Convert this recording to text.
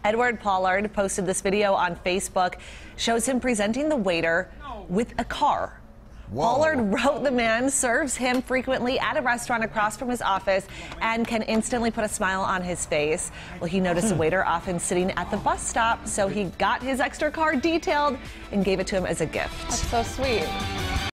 Edward Pollard posted this video on Facebook. Shows him presenting the waiter with a car. Whoa. Pollard wrote the man serves him frequently at a restaurant across from his office and can instantly put a smile on his face. Well, he noticed the waiter often sitting at the bus stop, so he got his extra car detailed and gave it to him as a gift. That's so sweet.